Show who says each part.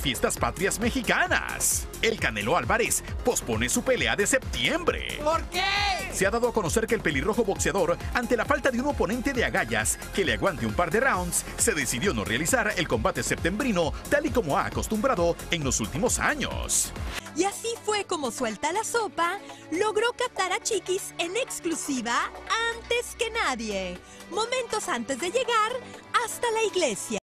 Speaker 1: fiestas patrias mexicanas. El Canelo Álvarez pospone su pelea de septiembre.
Speaker 2: ¿Por qué?
Speaker 1: Se ha dado a conocer que el pelirrojo boxeador, ante la falta de un oponente de agallas que le aguante un par de rounds, se decidió no realizar el combate septembrino tal y como ha acostumbrado en los últimos años.
Speaker 3: Y así fue como Suelta la Sopa logró captar a Chiquis en exclusiva antes que nadie, momentos antes de llegar hasta la iglesia.